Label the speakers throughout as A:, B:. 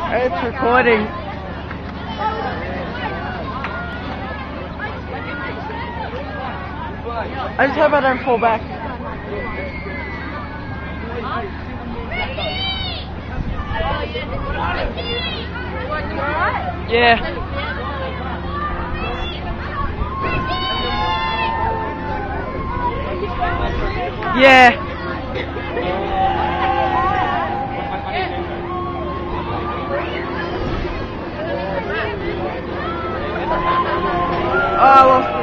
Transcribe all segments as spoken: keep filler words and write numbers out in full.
A: It's recording. I just hope I don't fall back. Yeah. Yeah. Oh, well.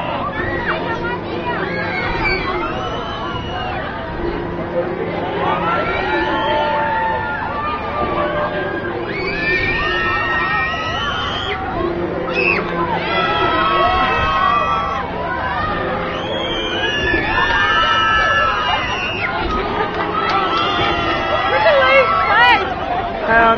A: Um,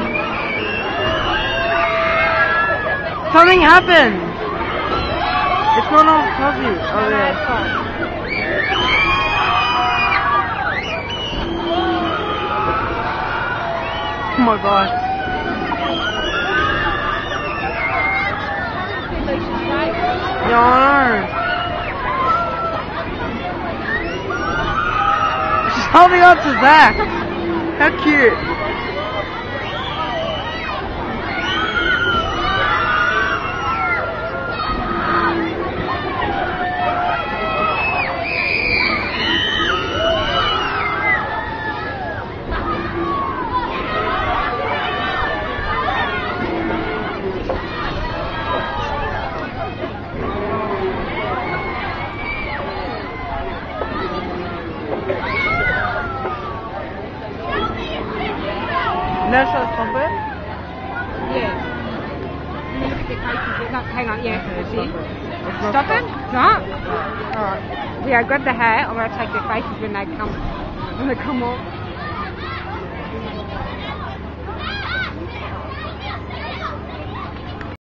A: something happened. It's not on top of you. Oh yeah. Oh my god. No. She's holding on to Zach. How cute. That's a trumpet?
B: Yes. Look at the faces. No, hang on, yeah. See? Stop it? No? Alright. Yeah, grab the hair. I'm going to take their faces when they come, when they come off.